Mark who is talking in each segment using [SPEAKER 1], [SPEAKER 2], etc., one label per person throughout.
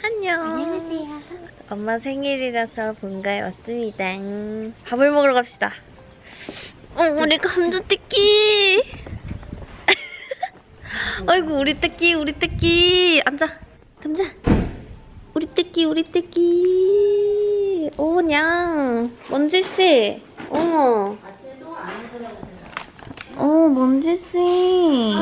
[SPEAKER 1] 안녕.
[SPEAKER 2] 안녕하세요.
[SPEAKER 1] 엄마 생일이라서 본가에 왔습니다. 밥을 먹으러 갑시다. 우리 감자뜯기. 아이고, 우리 뜯기. 앉아. 우리 뜯기. 오냥. 먼지씨. 먼지씨.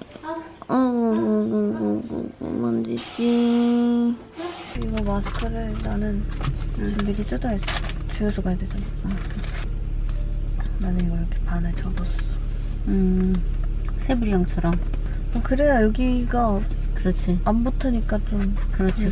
[SPEAKER 1] 먼지씨. 이거 마스크를 나는 미리 뜯어야지. 주워서 가야 되잖아. 나는 이거 이렇게 반을 접었어.
[SPEAKER 2] 세부리형처럼.
[SPEAKER 1] 그래야 여기가
[SPEAKER 2] 그렇지.
[SPEAKER 1] 안 붙으니까 좀.
[SPEAKER 2] 그렇지.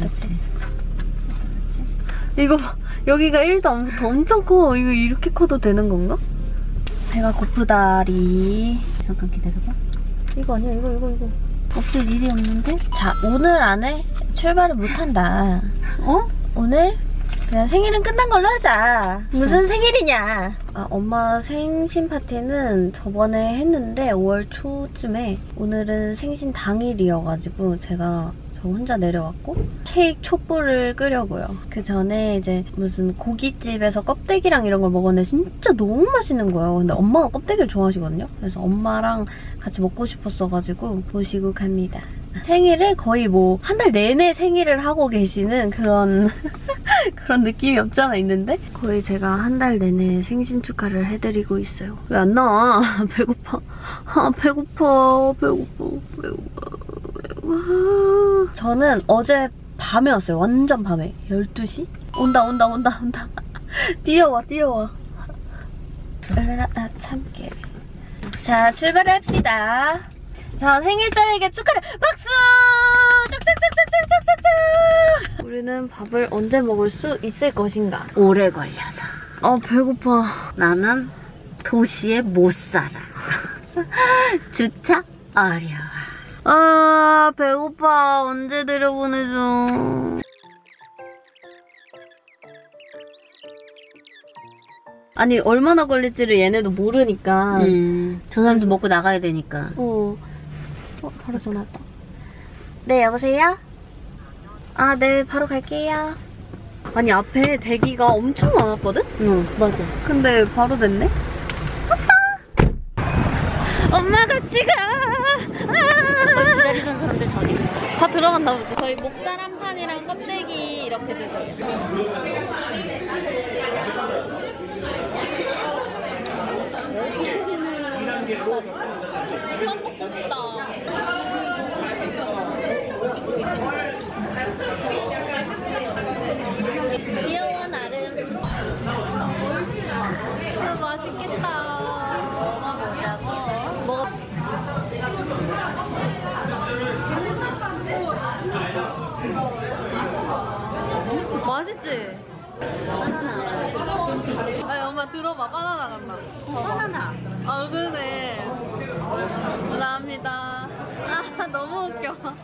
[SPEAKER 1] 이거 봐. 여기가 1도 안 붙어. 엄청 커. 이거 이렇게 커도 되는 건가? 배가 고프다리.
[SPEAKER 2] 잠깐 기다려봐.
[SPEAKER 1] 이거 아니야. 이거.
[SPEAKER 2] 없을 일이 없는데?
[SPEAKER 1] 자, 오늘 안에 출발을 못한다. 오늘 그냥 생일은 끝난 걸로 하자. 무슨 생일이냐? 엄마 생신 파티는 저번에 했는데 5월 초쯤에 오늘은 생신 당일이어가지고 제가 저 혼자 내려왔고 케이크 촛불을 끄려고요. 그 전에 이제 무슨 고깃집에서 껍데기랑 이런 걸 먹었는데 진짜 너무 맛있는 거예요. 근데 엄마가 껍데기를 좋아하시거든요. 그래서 엄마랑 같이 먹고 싶었어가지고 모시고 갑니다. 생일을 거의 뭐 한 달 내내 생일을 하고 계시는 그런 그런 느낌이 없지 않아 있는데 거의 제가 한 달 내내 생신 축하를 해드리고 있어요. 왜 안 나와? 배고파. 배고파. 저는 어제 밤에 왔어요. 완전 밤에. 12시? 온다. 뛰어와. 참깨. 자, 출발합시다. 자, 생일자에게 축하를 박수! 짝짝짝짝짝짝짝짝! 우리는 밥을 언제 먹을 수 있을 것인가?
[SPEAKER 2] 오래 걸려서.
[SPEAKER 1] 배고파.
[SPEAKER 2] 나는 도시에 못 살아. 주차 어려워.
[SPEAKER 1] 배고파. 언제 데려보내줘. 아니, 얼마나 걸릴지를 얘네도 모르니까.
[SPEAKER 2] 저 사람도 먹고 나가야 되니까.
[SPEAKER 1] 바로 전화 왔다. 네, 여보세요? 네, 바로 갈게요. 아니, 앞에 대기가 엄청 많았거든?
[SPEAKER 2] 응, 맞아.
[SPEAKER 1] 근데 바로 됐네? 왔어! 엄마 같이 가!
[SPEAKER 2] 기다리던 사람들 다 어디 갔어?
[SPEAKER 1] 다 들어갔나 보지. 저희 목살 한 판이랑 껍데기 이렇게 주세요. 이만 먹고 싶다. 귀여워 나름. 맛있겠다. 먹어보자고. 맛있지?
[SPEAKER 2] 바나나.
[SPEAKER 1] 아니 엄마 들어봐. 바나나 간다.
[SPEAKER 2] 바나나.
[SPEAKER 1] 그러네. 감사합니다. 너무 웃겨.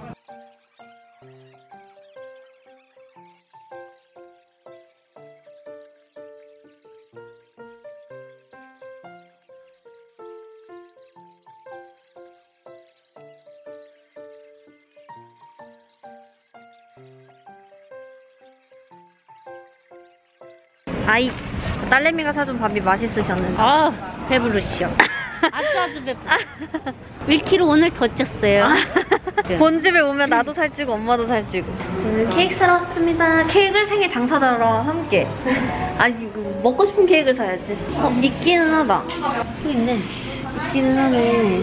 [SPEAKER 1] 아이, 딸내미가 사준 밥이 맛있으셨는데.
[SPEAKER 2] 배부르시오. 아주 배부르. 1kg 오늘 더 쪘어요.
[SPEAKER 1] 본집에 오면 나도 살찌고 엄마도 살찌고. 오늘 케이크 사러 왔습니다. 케이크를 생일 당사자랑 함께. 이거 먹고 싶은 케이크를 사야지. 있기는 하다.
[SPEAKER 2] 또 있네.
[SPEAKER 1] 있기는 하네.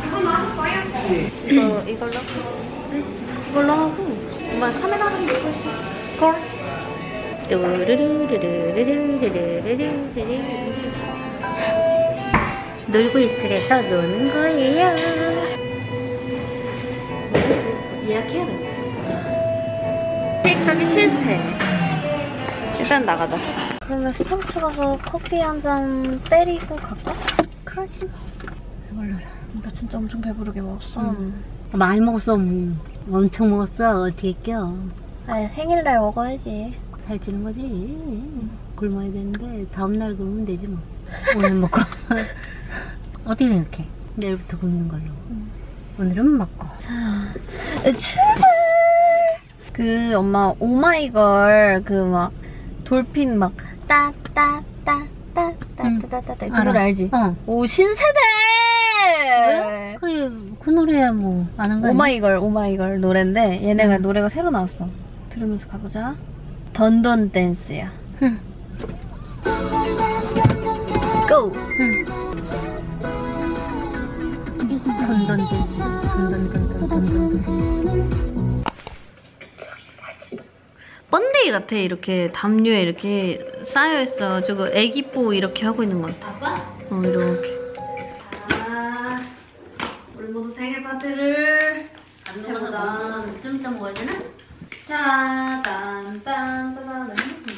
[SPEAKER 1] 이걸로? 응, 이걸로 하고. 엄마 카메라 좀 보고 있어. 걸.
[SPEAKER 2] 놀고 있으래서 노는 거예요.
[SPEAKER 1] 예약해야 돼. 케이크 사기 실패. 일단 나가자. 그러면 스타벅스 가서 커피 한 잔 때리고 갈까?
[SPEAKER 2] 그러지.
[SPEAKER 1] 배불러라. 나 진짜 엄청 배부르게 먹었어.
[SPEAKER 2] 많이 먹었어. 엄청 먹었어. 어떻게 껴.
[SPEAKER 1] 생일날 먹어야지.
[SPEAKER 2] 살찌는 거지. 굶어야 되는데 다음날 굶으면 되지 뭐. 오늘 먹고. 어떻게 생각해? 내일부터 굶는 걸로. 오늘은 먹고.
[SPEAKER 1] 자, 출발! 그 엄마 오마이걸 그 막 돌핀 막 따따따따따따따 그 노래 알지? 오 신세대!
[SPEAKER 2] 왜? 그 노래야 뭐 아는 거 아니야?
[SPEAKER 1] 오마이걸 노래인데 얘네가 노래가 새로 나왔어. 들으면서 가보자. 던던 댄스야. 고!
[SPEAKER 2] 던던 댄스. 던던.
[SPEAKER 1] 번데기 같아. 이렇게 담요에 이렇게 쌓여있어. 저거 애기뽀 이렇게 하고 있는 것 같아. 이렇게. 우리 모두 생일 파티를 해보자.
[SPEAKER 2] 좀 이따 먹어야 되나?
[SPEAKER 1] 짠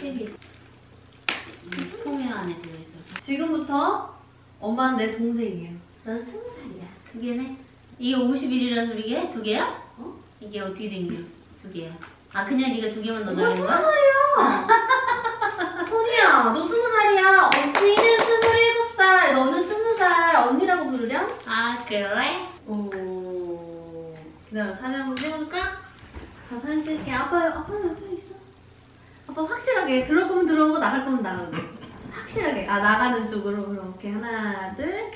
[SPEAKER 2] 통에 안에 들어있어서.
[SPEAKER 1] 지금부터 엄마는 내 동생이에요.
[SPEAKER 2] 넌 20살이야. 2개네? 이게 51이라는 소리게? 2개야? 이게 어떻게 된 게? 2개야. 아 그냥 네가 2개만 넣어달라는 거야?
[SPEAKER 1] 20살이야! 소니야, 너 20살이야. 언니는 27살, 너는 20살. 언니라고 부르렴?
[SPEAKER 2] 아 그래?
[SPEAKER 1] 오. 기다려, 사진 한번 찍어줄까? 자, 사진 찍을게. 아빠 옆에 있어. 아빠 확실하게 들어올 거면 들어오고 나갈 거면 나가고. 확실하게. 나가는 쪽으로. 이렇게 하나, 둘.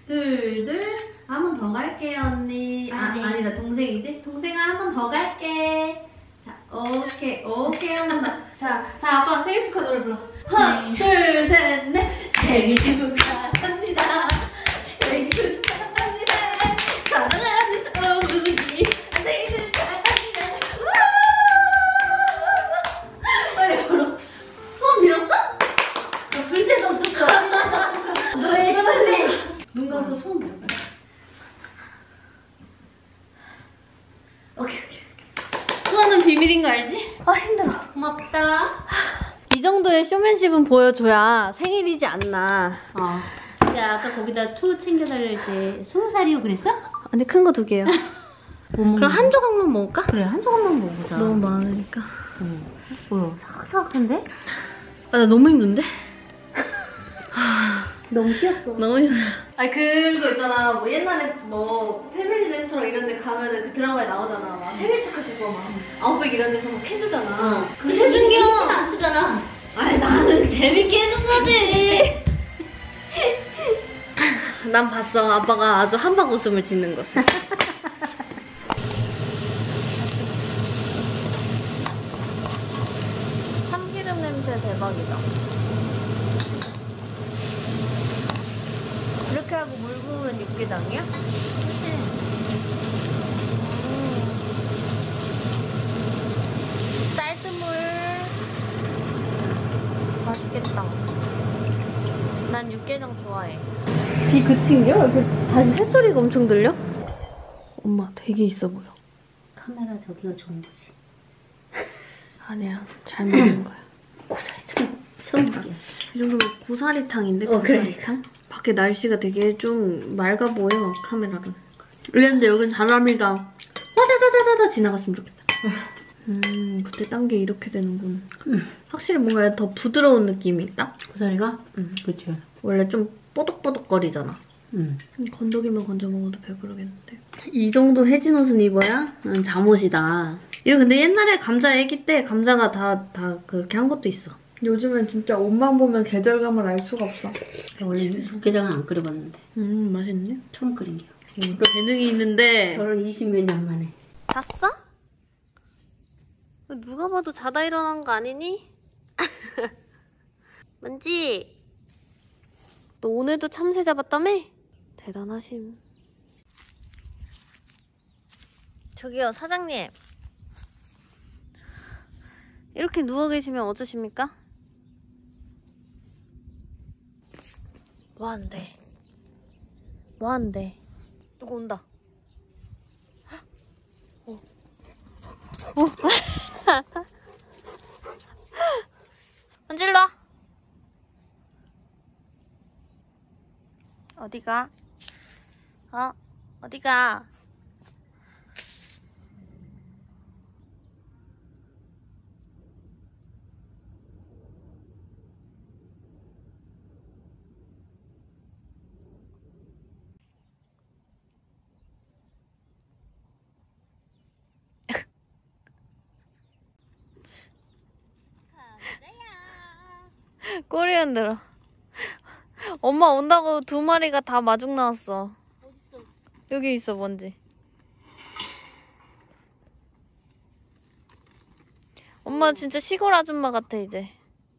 [SPEAKER 1] 한 번 더 갈게요, 언니.
[SPEAKER 2] 네.
[SPEAKER 1] 아니다, 동생이지? 동생아, 한 번 더 갈게. 자, 오케이, 한 번 더. 자, 아빠 생일 축하 노래 불러. 하나, 둘, 셋, 넷. 생일 축하합니다. 생일 축하합니다. 사랑하는 어머니. 생일 축하합니다. 빨리 불러. 소원 빌었어? 불새도 없었어. 노래 춤에. 눈 감고 소원 빌어. 오케이. 소원은 비밀인 거 알지? 힘들어.
[SPEAKER 2] 고맙다.
[SPEAKER 1] 이 정도의 쇼맨십은 보여줘야 생일이지 않나.
[SPEAKER 2] 근데 아까 거기다 초 챙겨달랄 때 20살이요 그랬어?
[SPEAKER 1] 아니 큰 거 2개요. 그럼 한 조각만 먹을까?
[SPEAKER 2] 그래 한 조각만 먹어보자.
[SPEAKER 1] 너무 많으니까.
[SPEAKER 2] 뭐야 사각사각한데?
[SPEAKER 1] 나 너무 힘든데?
[SPEAKER 2] 너무 뛰었어.
[SPEAKER 1] 너무 힘들어. 아니 그거 있잖아. 뭐 옛날에 뭐 패밀리 레스토랑 이런 데 가면은 그 드라마에 나오잖아. 막 생일 축하 그거 막 아웃백 이런 데서 막 해주잖아. 그 해준 게
[SPEAKER 2] 안 추잖아.
[SPEAKER 1] 아니 나는 재밌게 해준 거지. 난 봤어. 아빠가 아주 한방 웃음을 짓는 것을. 참기름 냄새 대박이다. 이렇게 하고 물 부으면 육개장이야?
[SPEAKER 2] 그치.
[SPEAKER 1] 쌀뜨물. 맛있겠다. 난 육개장 좋아해. 비 그친겨? 다시 새소리가 엄청 들려? 엄마 되게 있어 보여.
[SPEAKER 2] 카메라 저기가 좋은 거지.
[SPEAKER 1] 아니야, 잘 먹는 거야.
[SPEAKER 2] 고사리탕 처음 보게.
[SPEAKER 1] 이 정도면 고사리탕인데?
[SPEAKER 2] 고사리탕?
[SPEAKER 1] 밖에 날씨가 되게 좀 맑아 보여, 카메라로. 이랬는데 여긴 사람이가 와다다다다다 지나갔으면 좋겠다. 그때 딴 게 이렇게 되는군. 확실히 뭔가 더 부드러운 느낌이 있다?
[SPEAKER 2] 고사리가? 그치.
[SPEAKER 1] 원래 좀 뽀득뽀득거리잖아.
[SPEAKER 2] 응.
[SPEAKER 1] 건더기만 건져 먹어도 배부르겠는데. 이 정도 해진 옷은 입어야 잠옷이다. 이거 근데 옛날에 감자 애기 때 감자가 다 그렇게 한 것도 있어. 요즘엔 진짜 옷만 보면 계절감을 알 수가 없어.
[SPEAKER 2] 원래 육개장은 안 끓여봤는데.
[SPEAKER 1] 맛있네.
[SPEAKER 2] 처음 끓인 게.
[SPEAKER 1] 또 재능이 있는데.
[SPEAKER 2] 결혼 20몇 년 만에.
[SPEAKER 1] 잤어? 누가 봐도 자다 일어난 거 아니니? 만지? 너 오늘도 참새 잡았다며? 대단하심. 저기요, 사장님. 이렇게 누워 계시면 어쩌십니까? 뭐하는데? 뭐하는데? 누구 온다. 언질러. 어디가? 어디가? 꼬리 흔들어. 엄마 온다고 2마리가 다 마중 나왔어.
[SPEAKER 2] 어딨어?
[SPEAKER 1] 여기 있어, 먼지. 엄마 진짜 시골 아줌마 같아, 이제.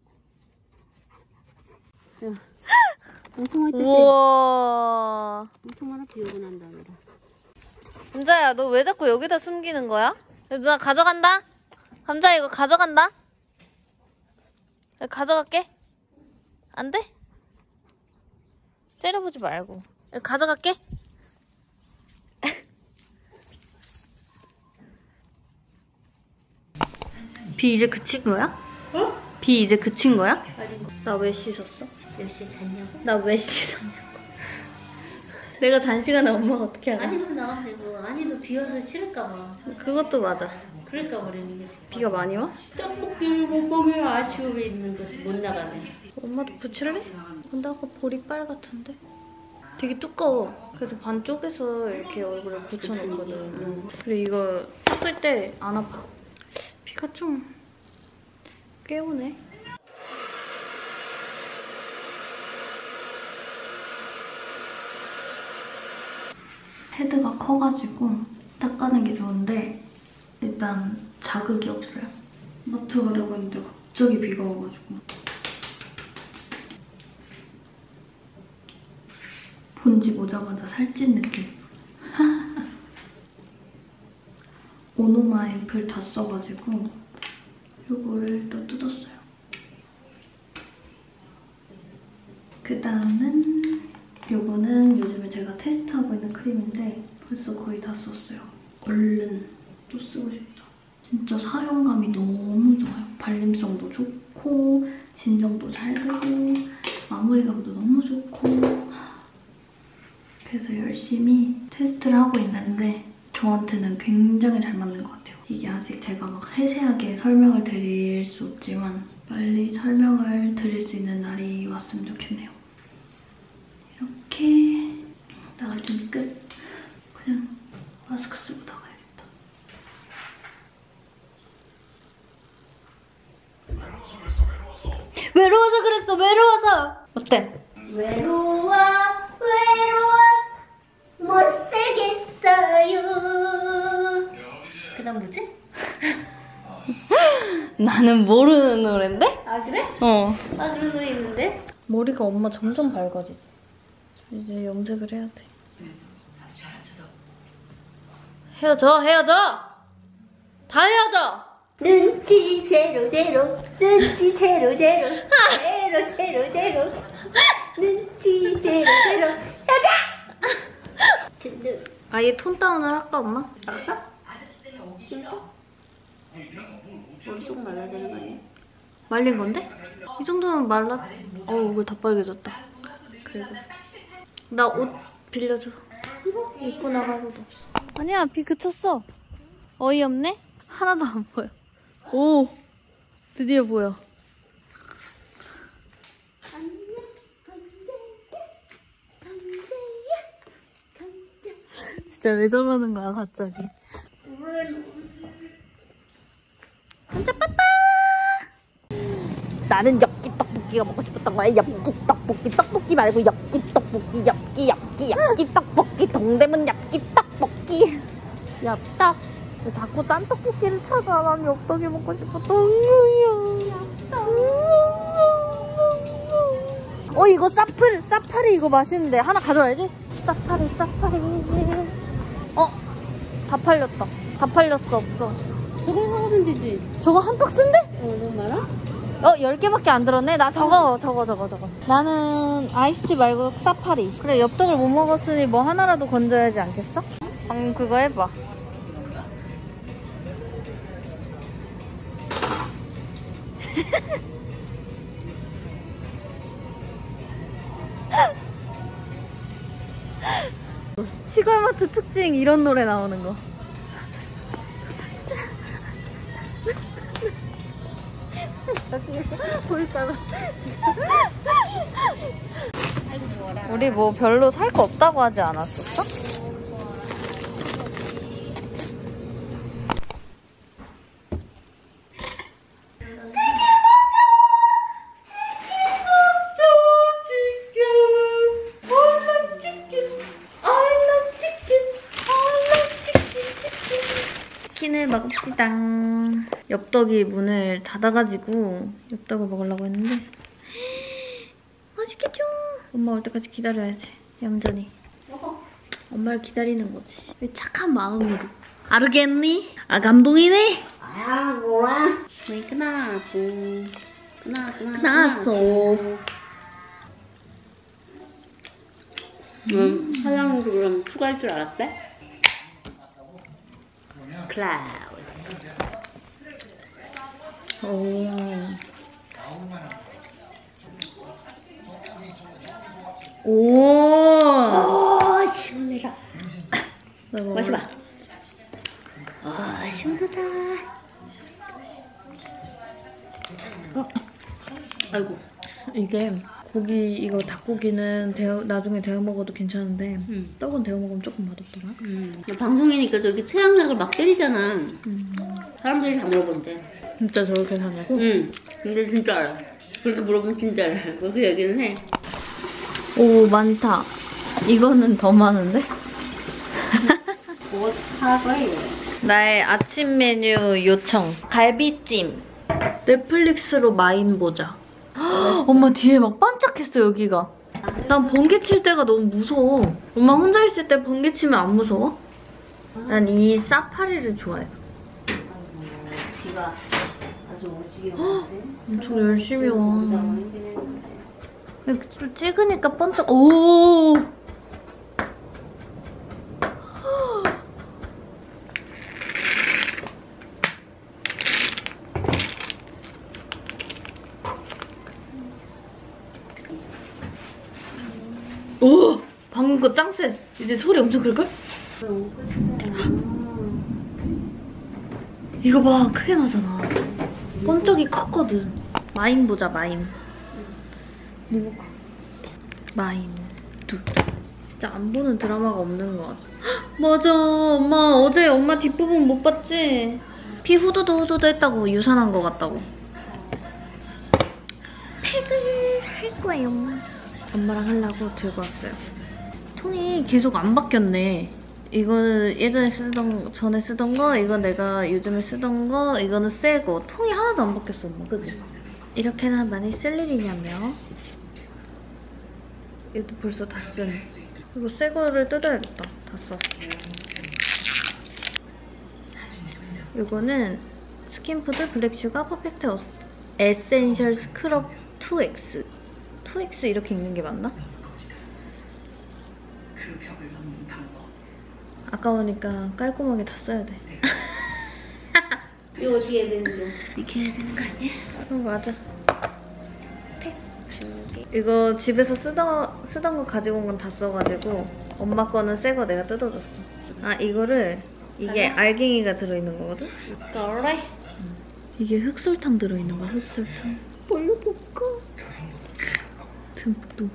[SPEAKER 2] 엄청 많이 떴지?
[SPEAKER 1] 우와.
[SPEAKER 2] 엄청 많아, 비 오고 난 다음에.
[SPEAKER 1] 감자야, 너 왜 자꾸 여기다 숨기는 거야? 누나 가져간다? 감자 이거 가져간다? 가져갈게. 안 돼? 째려보지 말고. 이거 가져갈게. 비 이제 그친 거야? 어? 비 이제 그친 거야? 나 왜 씻었어?
[SPEAKER 2] 몇 시에 잤냐고?
[SPEAKER 1] 나 왜 씻었냐고. 내가 단시간에 엄마가 어떻게 하냐?
[SPEAKER 2] 아니, 그럼 나가면 되고. 아니도 비 와서 싫을까봐.
[SPEAKER 1] 그것도 맞아.
[SPEAKER 2] 그럴까 그러는 거지.
[SPEAKER 1] 비가 많이 와?
[SPEAKER 2] 떡볶이를 못 먹으면 아쉬움이 있는 것을 못 나가네.
[SPEAKER 1] 엄마도 붙일래? 근데 아까 볼이 빨갛던데? 되게 두꺼워. 그래서 반 쪼개서 이렇게 얼굴에 붙여놓거든. 그리고 이거 닦을 때 안 아파. 비가 좀 꽤 오네. 헤드가 커가지고 닦아낸 게 좋은데 일단 자극이 없어요. 마트 가려고 했는데 갑자기 비가 와가지고 본집 오자마자 살찐 느낌. 오노마 앰플 다 써가지고 이거를 또 뜯었어요. 그 다음은 요거는 요즘에 제가 테스트하고 있는 크림인데 벌써 거의 다 썼어요. 얼른 또 쓰고 싶다. 진짜 사용감이 너무 좋아요. 발림성도 좋고 진정도 잘 되고 마무리감도 너무 좋고 그래서 열심히 테스트를 하고 있는데 저한테는 굉장히 잘 맞는 것 같아요. 이게 아직 제가 막 세세하게 설명을 드릴 수 없지만 빨리 설명을 드릴 수 있는 날이 왔으면 좋겠네요. 이렇게 나갈 준비 끝. 그냥 마스크 쓰고 나가야겠다. 외로워서 그랬어. 외로워서. 어때?
[SPEAKER 2] 외로워 못 살겠어요. 그 다음 뭐지?
[SPEAKER 1] 나는 모르는 노랜데?
[SPEAKER 2] 아 그래?
[SPEAKER 1] 어.
[SPEAKER 2] 아 그런 노래 있는데?
[SPEAKER 1] 머리가 엄마 점점 밝아지지. 이제 염색을 해야 돼. 헤어져. 다 헤어져.
[SPEAKER 2] 눈치 제로 눈치 제로 눈치 제로 여자.
[SPEAKER 1] 아예 톤 다운을 할까 엄마?
[SPEAKER 2] 머리 조금 말라야 되는 거 아니야?
[SPEAKER 1] 말린 건데? 이 정도면 말라. 얼굴 다 빨개졌다. 그리고 나 옷 빌려줘. 입고 나갈 옷 없어. 아니야, 비 그쳤어. 어이없네? 하나도 안 보여. 오, 드디어 보여. 진짜 왜 저러는 거야 갑자기. 감자 빠빠. 나는 엽기 떡볶이가 먹고 싶었던 거야. 엽기 떡볶이. 떡볶이 말고 엽기 떡볶이. 엽기 떡볶이. 동대문 엽기 떡볶이. 엽떡. 자꾸 딴 떡볶이를 찾아. 난 엽떡이 먹고 싶었던 거야. 이거 사파리 이거 맛있는데 하나 가져와야지. 사파리. 다 팔렸다. 다 팔렸어. 없어.
[SPEAKER 2] 저걸 사가면 되지.
[SPEAKER 1] 저거 한 박스인데?
[SPEAKER 2] 너무 많아?
[SPEAKER 1] 10개밖에 안 들었네? 나 저거. 나는 아이스티 말고 사파리. 그래, 엽떡을 못 먹었으니 뭐 하나라도 건져야지 않겠어? 방금 그거 해봐. 시골마트 특징 이런 노래 나오는 거. 나 지금 보일까봐 지금. 우리 뭐 별로 살 거 없다고 하지 않았었어? 땅. 엽떡이 문을 닫아가지고 엽떡을 먹으려고 했는데 맛있겠죠? 엄마 올 때까지 기다려야지. 얌전히. 엄마를 기다리는 거지. 왜 착한 마음으로. 알겠니? 아 감동이네?
[SPEAKER 2] 아 뭐야? 네 끝났어.
[SPEAKER 1] 끝났어.
[SPEAKER 2] 사장님도 그럼 추가할 줄 알았대? 클라우드.
[SPEAKER 1] 오. 오.
[SPEAKER 2] 시원해라. 마셔봐. 시원하다. 아이고.
[SPEAKER 1] 이게 고기 이거 닭고기는 나중에 데워 먹어도 괜찮은데 떡은 데워 먹으면 조금 맛없더라.
[SPEAKER 2] 방송이니까 저렇게 최양락을 막 때리잖아. 사람들이 다 물어본대.
[SPEAKER 1] 진짜 저렇게 사냐고?
[SPEAKER 2] 응. 근데 진짜 알아. 그렇게 물어보면 진짜 알아. 그 얘기는 해.
[SPEAKER 1] 오 많다. 이거는 더 많은데?
[SPEAKER 2] 뭐 사과요?
[SPEAKER 1] 나의 아침 메뉴 요청. 갈비찜. 넷플릭스로 마인 보자. 엄마 뒤에 막 반짝했어 여기가. 난 번개 칠 때가 너무 무서워. 엄마 혼자 있을 때 번개 치면 안 무서워? 난 이 사파리를 좋아해.
[SPEAKER 2] 비가 아주 오지게 오는데.
[SPEAKER 1] 엄청 열심히 와. 좀 찍으니까 번쩍. 오. 오! 방금 거 짱 쎄. 이제 소리 엄청 클걸? 이거 봐, 크게 나잖아. 번쩍이 컸거든. 마인 보자, 마인. 뭐가? 마인. 진짜 안 보는 드라마가 없는 것 같아. 헉, 맞아. 엄마, 어제 엄마 뒷부분 못 봤지? 피 후두두 했다고 유산한 것 같다고. 팩을 할 거예요. 엄마랑 하려고 들고 왔어요. 톤이 계속 안 바뀌었네. 이거는 예전에 전에 쓰던 거, 이건 내가 요즘에 쓰던 거, 이거는 새 거. 톤이 하나도 안 바뀌었어, 엄마. 그지? 이렇게나 많이 쓸 일이냐며. 이것도 벌써 다 쓰네. 이거 새 거를 뜯어야겠다. 다 썼어. 이거는 스킨푸드 블랙슈가 퍼펙트 에센셜 스크럽 2X. 2X 이렇게 읽는 게 맞나? 아까우니까 깔끔하게 다 써야 돼.
[SPEAKER 2] 이거 어떻게 해야 되는 거야? 이렇게 해야 되는 거 아니야?
[SPEAKER 1] 맞아. 팩 준비. 이거 집에서 쓰던 거 가지고 온 건 다 써가지고 엄마 거는 새 거 내가 뜯어줬어. 아 이거를 이게 알갱이가 들어있는 거거든?
[SPEAKER 2] 그래?
[SPEAKER 1] 이게 흑설탕 들어있는 거야, 흑설탕. 보여볼까? 듬뿍.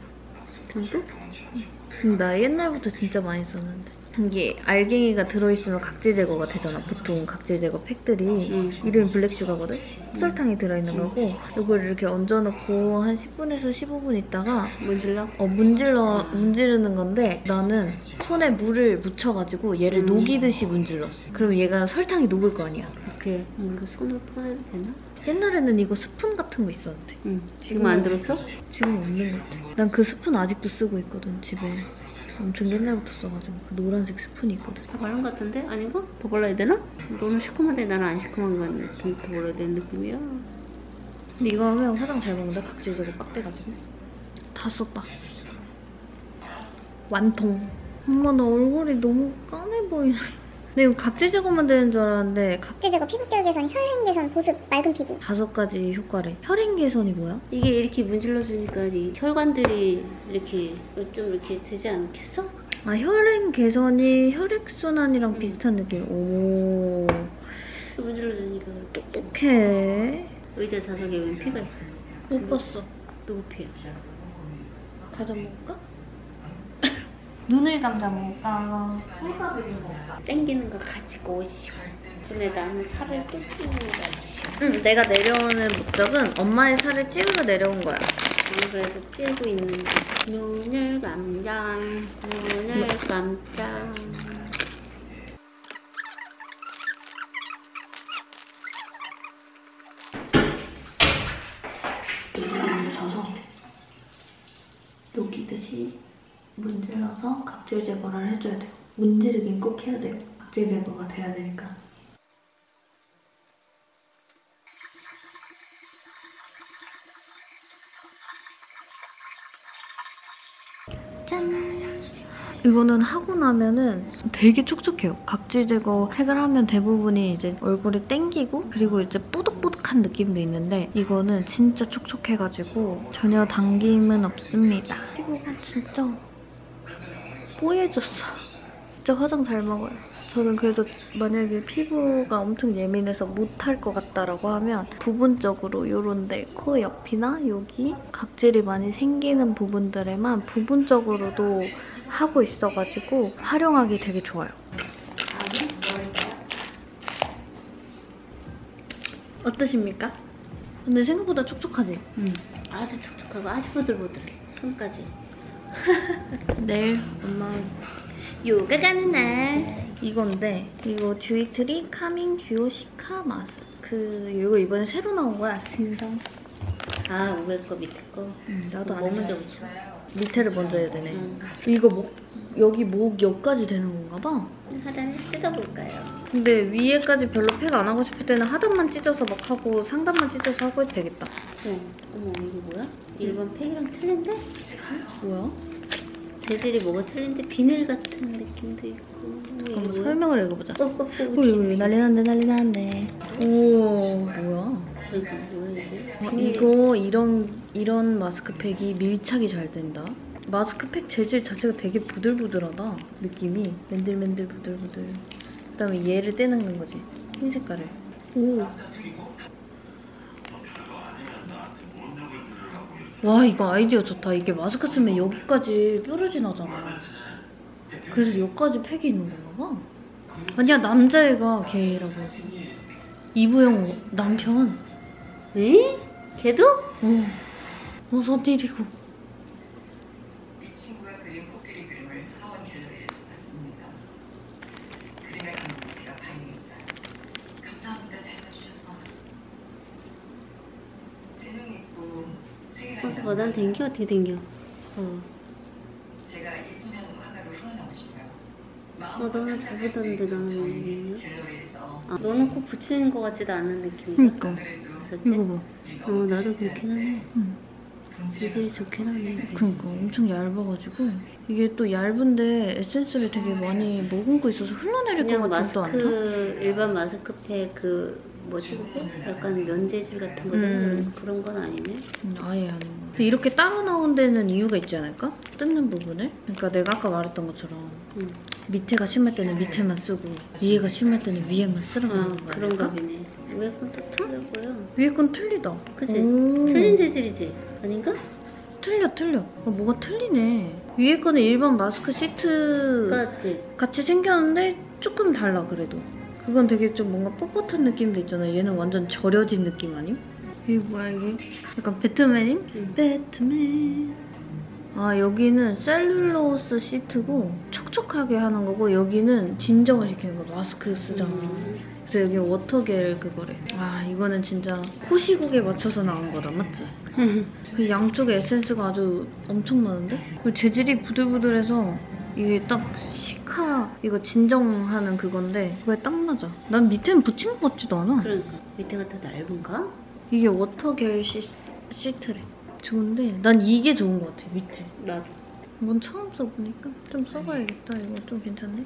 [SPEAKER 1] 나 옛날부터 진짜 많이 썼는데. 이게 알갱이가 들어있으면 각질 제거가 되잖아. 보통 각질 제거 팩들이. 이름이 블랙슈가거든? 흑설탕이 들어있는 거고 이걸 이렇게 얹어놓고 한 10분에서 15분 있다가
[SPEAKER 2] 문질러?
[SPEAKER 1] 문지르는 건데 나는 손에 물을 묻혀가지고 얘를 녹이듯이 문질러. 그럼 얘가 설탕이 녹을 거 아니야.
[SPEAKER 2] 이렇게 이거 손으로 퍼내도 되나?
[SPEAKER 1] 옛날에는 이거 스푼 같은 거 있었는데.
[SPEAKER 2] 응. 지금 안 들었어?
[SPEAKER 1] 지금 없는 것 같아. 난 그 스푼 아직도 쓰고 있거든, 집에. 엄청 옛날부터 써가지고. 그 노란색 스푼이 있거든.
[SPEAKER 2] 다 바른 것 같은데? 아닌가? 더 발라야 되나? 너는 시큼한데 나는 안 시큼한 거 같네. 더 발라야 되는 느낌이야.
[SPEAKER 1] 근데 이거 하면 화장 잘 먹는다? 각질 제거 빡대가지고. 다 썼다. 완통. 엄마 나 얼굴이 너무 까매 보이는. 근데 이거 각질 제거만 되는 줄 알았는데
[SPEAKER 3] 각질 제거, 피부결 개선, 혈행 개선, 보습, 맑은 피부.
[SPEAKER 1] 5가지 효과래. 혈행 개선이 뭐야?
[SPEAKER 2] 이게 이렇게 문질러주니까 이 혈관들이 이렇게 좀 이렇게 되지 않겠어?
[SPEAKER 1] 아 혈행 개선이 혈액순환이랑 비슷한 느낌. 오.
[SPEAKER 2] 문질러주니까 그렇게
[SPEAKER 1] 똑똑해.
[SPEAKER 2] 의자 좌석에 웬 피가 있어.
[SPEAKER 1] 못 봤어.
[SPEAKER 2] 누구 피야?
[SPEAKER 1] 과자 먹을까? 눈을 감자 먹을까?
[SPEAKER 2] 땡기는 거 가지고 오시오. 근데 나는 살을 뺏기는 거지.
[SPEAKER 1] 내가 내려오는 목적은 엄마의 살을 찌우러 내려온 거야.
[SPEAKER 2] 저는 그래서 찌고 있는 거. 눈을 감자, 눈을 감자.
[SPEAKER 1] 웃기듯이 문질러서 각질 제거를 해줘야 돼요. 문지르긴 꼭 해야 돼요. 각질 제거가 돼야 되니까. 짠! 이거는 하고 나면은 되게 촉촉해요. 각질 제거 팩을 하면 대부분이 이제 얼굴이 땡기고 그리고 이제 뽀득뽀득한 느낌도 있는데 이거는 진짜 촉촉해가지고 전혀 당김은 없습니다. 피부가 진짜 뽀얘졌어. 진짜 화장 잘 먹어요. 저는 그래서 만약에 피부가 엄청 예민해서 못할 것 같다라고 하면 부분적으로 요런데 코 옆이나 여기 각질이 많이 생기는 부분들에만 부분적으로도 하고 있어가지고 활용하기 되게 좋아요. 어떠십니까? 근데 생각보다 촉촉하지?
[SPEAKER 2] 아주 촉촉하고 아주 보들보들해. 손까지.
[SPEAKER 1] 내일 엄마 요가 가는 날 이건데 이거 듀이트리 카밍 듀오 시카 마스크 이거 이번에 새로 나온 거야. 신상.
[SPEAKER 2] 아, 500거 밑에 거.
[SPEAKER 1] 나도
[SPEAKER 2] 뭐
[SPEAKER 1] 안
[SPEAKER 2] 먼저
[SPEAKER 1] 해.
[SPEAKER 2] 붙여?
[SPEAKER 1] 밑에를 먼저 해야 되네. 이거 여기 목 옆까지 되는 건가 봐.
[SPEAKER 2] 하단을 뜯어볼까요?
[SPEAKER 1] 근데 위에까지 별로 팩 안 하고 싶을 때는 하단만 찢어서 막 하고 상단만 찢어서 하고 해도 되겠다.
[SPEAKER 2] 어머, 이게 뭐야? 일반 팩이랑 틀린데?
[SPEAKER 1] 뭐야?
[SPEAKER 2] 재질이 뭐가 틀린데 비늘 같은 느낌도 있고.
[SPEAKER 1] 한번 설명을 읽어보자.
[SPEAKER 2] 뻑뻑뻑.
[SPEAKER 1] 난리 났네. 오, 뭐야?
[SPEAKER 2] 이거 뭐야 이게?
[SPEAKER 1] 이거 이런 마스크팩이 밀착이 잘 된다. 마스크팩 재질 자체가 되게 부들부들하다. 느낌이 맨들맨들 부들부들. 그다음에 얘를 떼는 거지. 흰 색깔을. 오. 와, 이거 아이디어 좋다. 이게 마스크 쓰면 여기까지 뾰루지 나잖아. 그래서 여기까지 팩이 있는 건가 봐. 아니야, 남자애가 걔라고. 이부영 남편.
[SPEAKER 2] 에? 걔도?
[SPEAKER 1] 서디리고.
[SPEAKER 4] 이 친구가 그린 코끼리 그림을 하원 갤러리에서 봤습니다. 그림의 감독 제가 발견했어요. 감사합니다. 잘 봐주셔서. 재능 있고 세계가
[SPEAKER 2] 어, 난 댕겨? 어떻게 댕겨?
[SPEAKER 4] 제가 이수면 화가를 후원하고 싶어요.
[SPEAKER 2] 너는 잘 보던데 나는
[SPEAKER 4] 갤러리에서
[SPEAKER 2] 아, 너는 꼭 붙이는 것 같지도 않은 느낌이야.
[SPEAKER 1] 그니까.
[SPEAKER 2] 봤을 때?
[SPEAKER 1] 이거 봐.
[SPEAKER 2] 나도 그렇긴 하네.
[SPEAKER 1] 응.
[SPEAKER 2] 재질이 좋긴 하네.
[SPEAKER 1] 그러니까 엄청 얇아가지고 이게 또 얇은데 에센스를 되게 많이 머금고 있어서 흘러내릴 것
[SPEAKER 2] 그냥
[SPEAKER 1] 같지도 않다.
[SPEAKER 2] 일반 마스크팩 뭐지 그거? 약간 면재질 같은 거잖아. 그런 건 아니네.
[SPEAKER 1] 아예 아닌 거. 근데 이렇게 따로 나온 데는 이유가 있지 않을까? 뜯는 부분을? 그러니까 내가 아까 말했던 것처럼 밑에가 심할 때는 밑에만 쓰고 위에가 심할 때는 위에만 쓰라고 하는 거
[SPEAKER 2] 그런가
[SPEAKER 1] 아닐까?
[SPEAKER 2] 보네. 위에 건 또 틀려 보여.
[SPEAKER 1] 위에 건 틀리다.
[SPEAKER 2] 그치?
[SPEAKER 1] 오.
[SPEAKER 2] 틀린 재질이지? 아닌가?
[SPEAKER 1] 틀려. 뭐가 틀리네. 위에 거는 일반 마스크 시트
[SPEAKER 2] 맞지?
[SPEAKER 1] 같이 생겼는데 조금 달라 그래도. 그건 되게 좀 뭔가 뻣뻣한 느낌도 있잖아. 얘는 완전 절여진 느낌 아님? 이게 뭐야 이게? 약간 배트맨임? 배트맨. 아, 여기는 셀룰로스 시트고 촉촉하게 하는 거고 여기는 진정을 시키는 거. 마스크 쓰잖아. 그래서 여기 워터겔 그거래. 아, 이거는 진짜 호시국에 맞춰서 나온 거다, 맞지? 그 양쪽에 에센스가 아주 엄청 많은데? 그리고 재질이 부들부들해서 이게 딱 시카 이거 진정하는 그건데 그거에 딱 맞아. 난 밑에는 붙인 것 같지도 않아.
[SPEAKER 2] 그러니까 밑에가 더 얇은가?
[SPEAKER 1] 이게 워터겔 시트래. 좋은데 난 이게 좋은 것 같아, 밑에.
[SPEAKER 2] 나도.
[SPEAKER 1] 이건 처음 써보니까 좀 써봐야겠다. 이거 좀 괜찮네.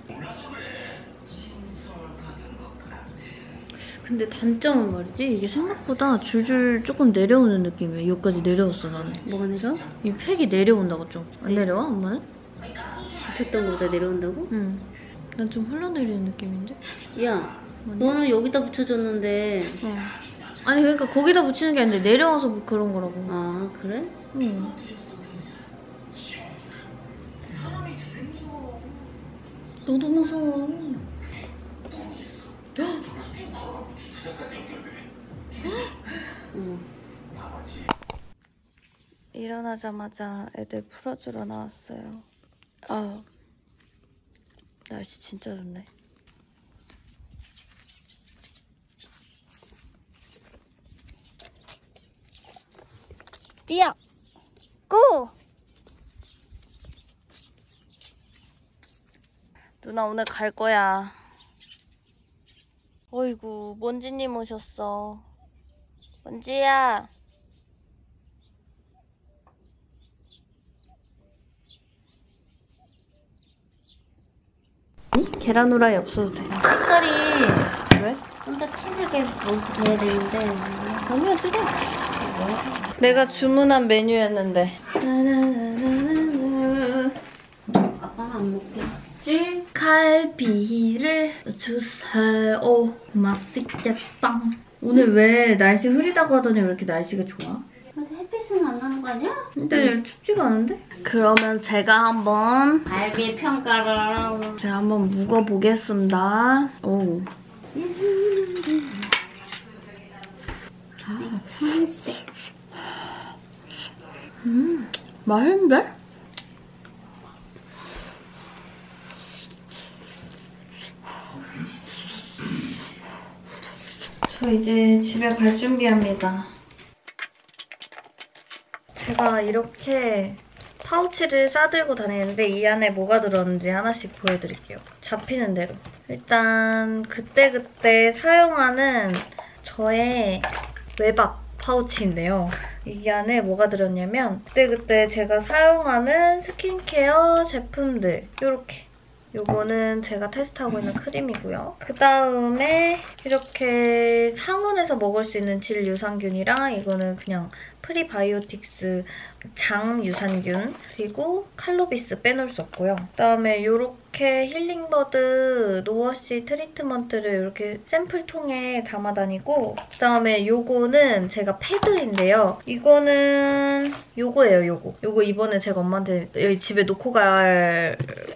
[SPEAKER 1] 근데 단점은 말이지 이게 생각보다 줄줄 조금 내려오는 느낌이야. 여기까지 내려왔어 나는.
[SPEAKER 2] 뭐가 내려?
[SPEAKER 1] 이 팩이 내려온다고 좀. 안
[SPEAKER 2] 네.
[SPEAKER 1] 내려와 엄마는?
[SPEAKER 2] 붙였던 거보다 내려온다고?
[SPEAKER 1] 응. 난 좀 흘러내리는 느낌인데?
[SPEAKER 2] 야,
[SPEAKER 1] 아니?
[SPEAKER 2] 너는 여기다 붙여줬는데.
[SPEAKER 1] 아니 그러니까 거기다 붙이는 게 아닌데 내려와서 뭐 그런 거라고.
[SPEAKER 2] 아, 그래?
[SPEAKER 1] 응. 너도 무서워. 일어나자마자 애들 풀어주러 나왔어요. 아, 날씨 진짜 좋네.
[SPEAKER 3] 뛰어! 고!
[SPEAKER 1] 누나 오늘 갈 거야. 어이구, 먼지님 오셨어. 먼지야. 계란 후라이 없어도 돼요. 색깔이 왜?
[SPEAKER 2] 좀 더 진하게 먹고 돼야 되는데 너무 뜨거워.
[SPEAKER 1] 내가 주문한 메뉴였는데.
[SPEAKER 2] 아빠는 안 먹겠지?
[SPEAKER 1] 갈비를 주세요. 맛있겠다. 오늘 왜 날씨 흐리다고 하더니 왜 이렇게 날씨가 좋아?
[SPEAKER 2] 그래서 햇빛은 안 나는 거 아니야?
[SPEAKER 1] 근데 춥지가 않은데? 그러면 제가 한번
[SPEAKER 2] 갈비의 평가를.
[SPEAKER 1] 제가 한번 묵어보겠습니다. 오.
[SPEAKER 2] 이거 천세.
[SPEAKER 1] 맛있는데? 저 이제 집에 갈 준비합니다. 제가 이렇게 파우치를 싸들고 다니는데 이 안에 뭐가 들었는지 하나씩 보여드릴게요. 잡히는 대로. 일단 그때그때 사용하는 저의 외박 파우치인데요. 이 안에 뭐가 들었냐면 그때그때 제가 사용하는 스킨케어 제품들 이렇게. 요거는 제가 테스트하고 있는 크림이고요. 그다음에 이렇게 상온에서 먹을 수 있는 질 유산균이랑 이거는 그냥 프리바이오틱스 장 유산균 그리고 칼로비스 빼놓을 수 없고요. 그다음에 이렇게 힐링버드 노워시 트리트먼트를 이렇게 샘플통에 담아 다니고 그다음에 요거는 제가 패드인데요. 이거는 요거예요, 요거 이번에 제가 엄마한테 여기 집에 놓고 가야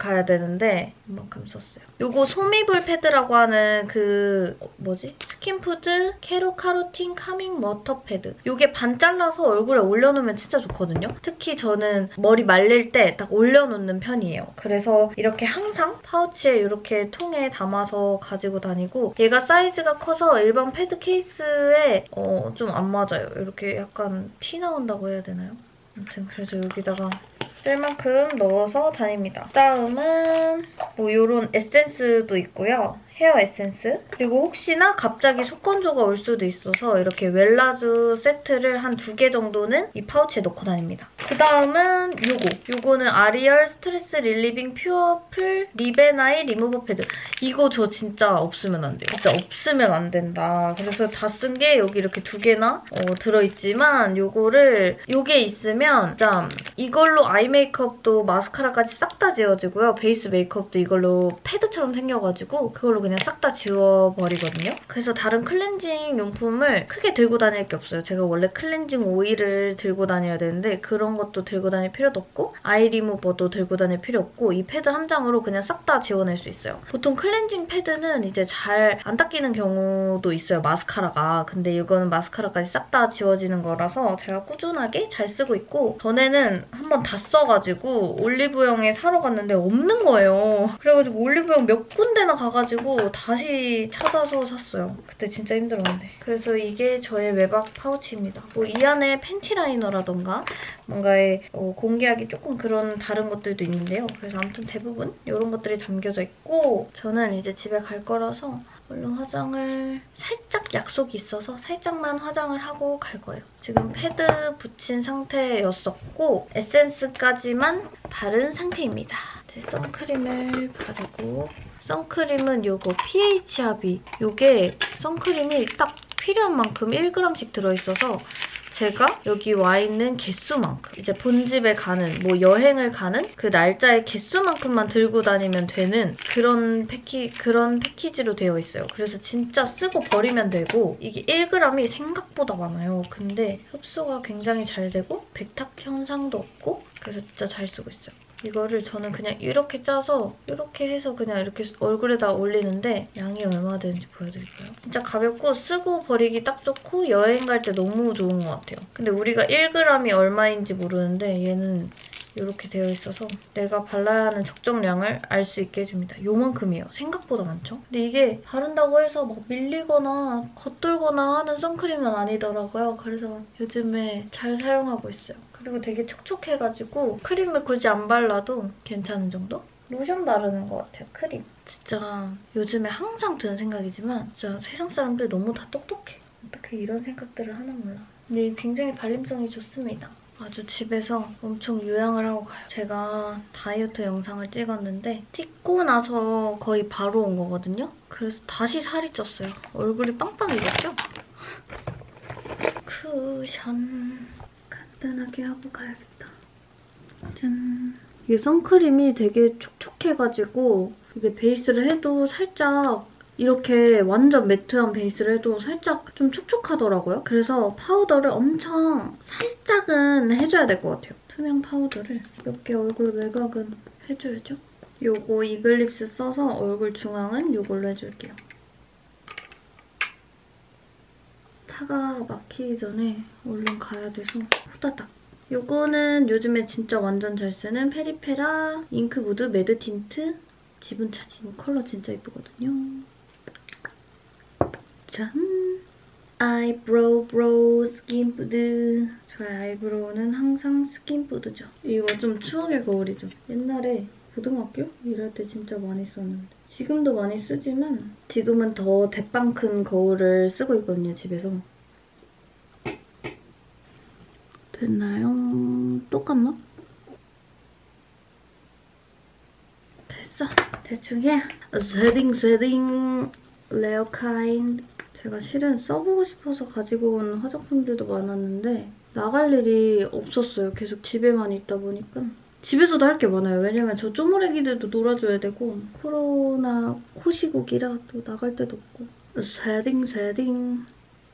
[SPEAKER 1] 되는데 이만큼 썼어요. 요거 소미불 패드라고 하는 그 뭐지? 스킨푸드 캐로카로틴 카밍 워터 패드. 요게 반 잘라서 얼굴에 올려놓으면 진짜 좋거든요. 특히 저는 머리 말릴 때 딱 올려놓는 편이에요. 그래서 이렇게 항상 파우치에 이렇게 통에 담아서 가지고 다니고 얘가 사이즈가 커서 일반 패드 케이스에 좀 안 맞아요. 이렇게 약간 피 나온다고 해야 되나요? 아무튼 그래서 여기다가 쓸 만큼 넣어서 다닙니다. 다음은 뭐 이런 에센스도 있고요. 헤어 에센스. 그리고 혹시나 갑자기 속건조가 올 수도 있어서 이렇게 웰라주 세트를 한 2개 정도는 이 파우치에 넣고 다닙니다. 그다음은 요거는 아리얼 스트레스 릴리빙 퓨어 풀 리베나이 리무버 패드. 이거 저 진짜 없으면 안 돼요. 진짜 없으면 안 된다. 그래서 다 쓴 게 여기 이렇게 2개나 들어있지만 요게 있으면 진짜 이걸로 아이 메이크업도 마스카라까지 싹 다 지워지고요. 베이스 메이크업도 이걸로 패드처럼 생겨가지고 그걸로 그냥 싹 다 지워버리거든요. 그래서 다른 클렌징 용품을 크게 들고 다닐 게 없어요. 제가 원래 클렌징 오일을 들고 다녀야 되는데 그런 것도 들고 다닐 필요도 없고 아이 리무버도 들고 다닐 필요 없고 이 패드 한 장으로 그냥 싹 다 지워낼 수 있어요. 보통 클렌징 패드는 이제 잘 안 닦이는 경우도 있어요. 마스카라가. 근데 이거는 마스카라까지 싹 다 지워지는 거라서 제가 꾸준하게 잘 쓰고 있고 전에는 한번 다 써가지고 올리브영에 사러 갔는데 없는 거예요. 그래가지고 올리브영 몇 군데나 가가지고 다시 찾아서 샀어요. 그때 진짜 힘들었는데. 그래서 이게 저의 외박 파우치입니다. 뭐 이 안에 팬티 라이너라던가 뭔가에 공개하기 조금 그런 다른 것들도 있는데요. 그래서 아무튼 대부분 이런 것들이 담겨져 있고 저는 이제 집에 갈 거라서 얼른 화장을 살짝 약속이 있어서 살짝만 화장을 하고 갈 거예요. 지금 패드 붙인 상태였었고 에센스까지만 바른 상태입니다. 이제 선크림을 바르고 선크림은 요거 PHRB 요게 선크림이 딱 필요한 만큼 1g씩 들어있어서 제가 여기 와 있는 개수만큼 이제 본집에 가는 뭐 여행을 가는 그 날짜의 개수만큼만 들고 다니면 되는 그런 패키지로 되어 있어요. 그래서 진짜 쓰고 버리면 되고 이게 1g이 생각보다 많아요. 근데 흡수가 굉장히 잘 되고 백탁 현상도 없고 그래서 진짜 잘 쓰고 있어요. 이거를 저는 그냥 이렇게 짜서 이렇게 해서 그냥 이렇게 얼굴에다 올리는데 양이 얼마나 되는지 보여드릴게요. 진짜 가볍고 쓰고 버리기 딱 좋고 여행 갈 때 너무 좋은 것 같아요. 근데 우리가 1g이 얼마인지 모르는데 얘는 이렇게 되어 있어서 내가 발라야 하는 적정량을 알 수 있게 해줍니다. 요만큼이에요. 생각보다 많죠? 근데 이게 바른다고 해서 막 밀리거나 겉돌거나 하는 선크림은 아니더라고요. 그래서 요즘에 잘 사용하고 있어요. 그리고 되게 촉촉해가지고 크림을 굳이 안 발라도 괜찮은 정도? 로션 바르는 것 같아요, 크림. 진짜 요즘에 항상 드는 생각이지만 진짜 세상 사람들 너무 다 똑똑해. 어떻게 이런 생각들을 하나 몰라. 근데 굉장히 발림성이 좋습니다. 아주 집에서 엄청 요양을 하고 가요. 제가 다이어트 영상을 찍었는데 찍고 나서 거의 바로 온 거거든요. 그래서 다시 살이 쪘어요. 얼굴이 빵빵해졌죠? 쿠션 간단하게 하고 가야겠다. 짠. 이게 선크림이 되게 촉촉해가지고 이게 베이스를 해도 살짝 이렇게 완전 매트한 베이스를 해도 살짝 좀 촉촉하더라고요. 그래서 파우더를 엄청 살짝은 해줘야 될 것 같아요. 투명 파우더를 몇 개 얼굴 외곽은 해줘야죠. 요거 이글립스 써서 얼굴 중앙은 요걸로 해줄게요. 차가 막히기 전에 얼른 가야 돼서 후다닥. 요거는 요즘에 진짜 완전 잘 쓰는 페리페라 잉크무드 매드 틴트 지분차지. 이 컬러 진짜 예쁘거든요. 짠! 아이브로우 스킨푸드. 저의 아이브로우는 항상 스킨푸드죠. 이거 좀 추억의 거울이죠. 옛날에 고등학교? 일할 때 진짜 많이 썼는데. 지금도 많이 쓰지만 지금은 더 대빵 큰 거울을 쓰고 있거든요, 집에서. 됐나요? 똑같나? 됐어. 대충 해. 쉐딩 레어 카인드. 제가 실은 써보고 싶어서 가지고 온 화장품들도 많았는데 나갈 일이 없었어요. 계속 집에만 있다 보니까. 집에서도 할 게 많아요. 왜냐면 저 쪼무레기들도 놀아줘야 되고 코로나 코시국이라 또 나갈 데도 없고. 쉐딩.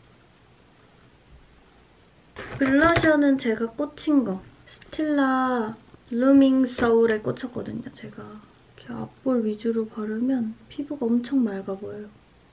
[SPEAKER 1] 블러셔는 제가 꽂힌 거. 스틸라 루밍 소울에 꽂혔거든요. 제가 이렇게 앞볼 위주로 바르면 피부가 엄청 맑아 보여요.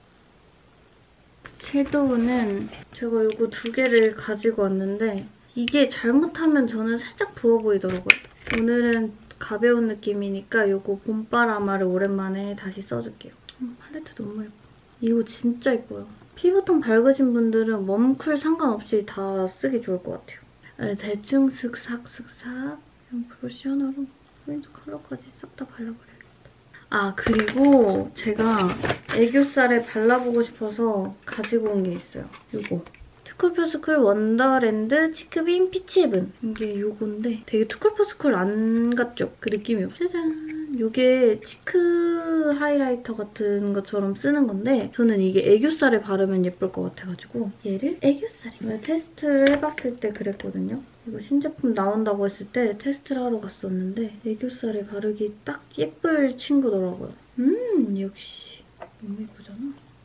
[SPEAKER 1] 섀도우는 제가 이거 두 개를 가지고 왔는데 이게 잘못하면 저는 살짝 부어 보이더라고요. 오늘은 가벼운 느낌이니까 이거 봄바라마를 오랜만에 다시 써줄게요. 팔레트 너무 예뻐. 이거 진짜 예뻐요. 피부톤 밝으신 분들은 웜쿨 상관없이 다 쓰기 좋을 것 같아요. 대충 슥싹 그냥 브러쉬 하나로 포인트 컬러까지 싹 다 발라버려야겠다. 아, 그리고 제가 애교살에 발라보고 싶어서 가지고 온 게 있어요. 이거. 투쿨포스쿨 원더랜드 치크빔 피치해븐. 이게 요건데 되게 투쿨포스쿨 안 같죠? 그 느낌이 없어요. 짜잔! 이게 치크 하이라이터 같은 것처럼 쓰는 건데 저는 이게 애교살에 바르면 예쁠 것 같아가지고 얘를 애교살에 테스트를 해봤을 때 그랬거든요. 이거 신제품 나온다고 했을 때 테스트를 하러 갔었는데 애교살에 바르기 딱 예쁠 친구더라고요. 역시 너무 예쁘잖아.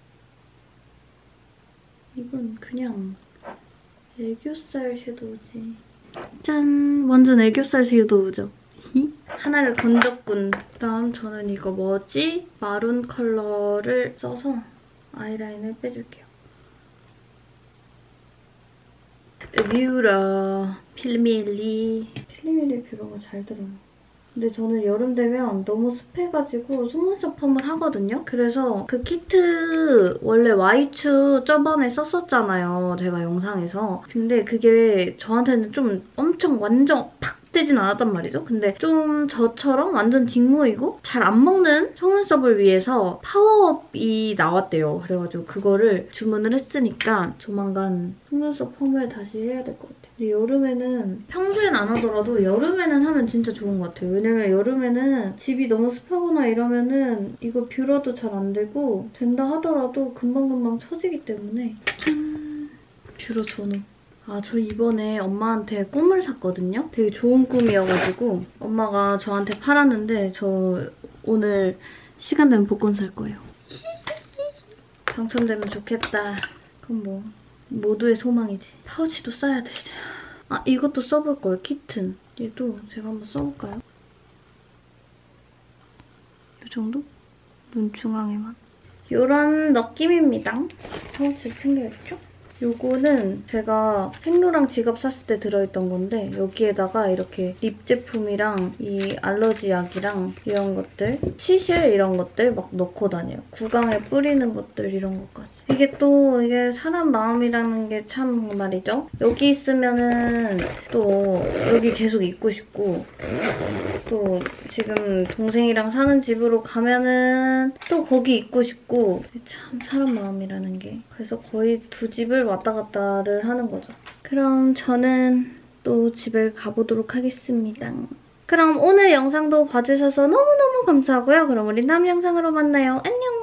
[SPEAKER 1] 이건 그냥 애교살 섀도우지. 짠! 완전 애교살 섀도우죠? 하나를 건졌군. 그다음 저는 이거 뭐지? 마룬 컬러를 써서 아이라인을 빼줄게요. 뷰러 필밀리 뷰러가 잘 들어요. 근데 저는 여름 되면 너무 습해가지고 속눈썹 펌을 하거든요. 그래서 그 키트 원래 와이추 저번에 썼었잖아요. 제가 영상에서. 근데 그게 저한테는 좀 엄청 완전 팍 되진 않았단 말이죠. 근데 좀 저처럼 완전 직모이고 잘 안 먹는 속눈썹을 위해서 파워업이 나왔대요. 그래가지고 그거를 주문을 했으니까 조만간 속눈썹 펌을 다시 해야 될 것 같아요. 근데 여름에는 평소엔 안 하더라도 여름에는 하면 진짜 좋은 것 같아요. 왜냐면 여름에는 집이 너무 습하거나 이러면은 이거 뷰러도 잘 안 되고 된다 하더라도 금방금방 처지기 때문에 짠! 뷰러 전후. 아, 저 이번에 엄마한테 꿈을 샀거든요? 되게 좋은 꿈이어가지고 엄마가 저한테 팔았는데 저 오늘 시간 되면 복권 살 거예요. 당첨되면 좋겠다. 그럼 뭐 모두의 소망이지. 파우치도 써야 돼 이제. 아, 이것도 써볼걸, 키튼. 얘도 제가 한번 써볼까요? 이 정도? 눈 중앙에만. 이런 느낌입니다. 파우치를 챙겨야겠죠? 요거는 제가 생로랑 지갑 샀을 때 들어있던 건데 여기에다가 이렇게 립 제품이랑 이 알러지 약이랑 이런 것들, 시실 이런 것들 막 넣고 다녀요. 구강에 뿌리는 것들 이런 것까지. 이게 사람 마음이라는 게 참 말이죠. 여기 있으면은 또 여기 계속 있고 싶고 또 지금 동생이랑 사는 집으로 가면은 또 거기 있고 싶고 참 사람 마음이라는 게. 그래서 거의 두 집을 왔다 갔다를 하는 거죠. 그럼 저는 또 집에 가보도록 하겠습니다. 그럼 오늘 영상도 봐주셔서 너무너무 감사하고요. 그럼 우리 다음 영상으로 만나요. 안녕!